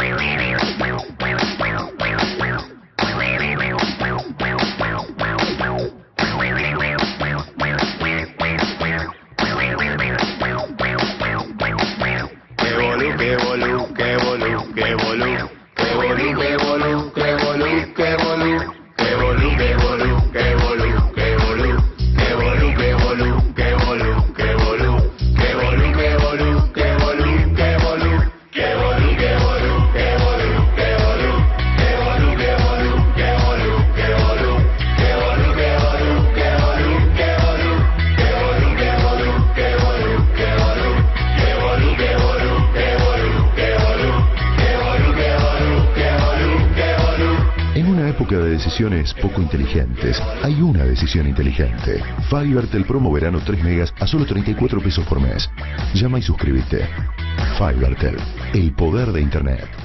De decisiones poco inteligentes, hay una decisión inteligente. Fivertel promo verano 3 megas a solo 34 pesos por mes. Llama y suscríbete. Fivertel, el poder de internet.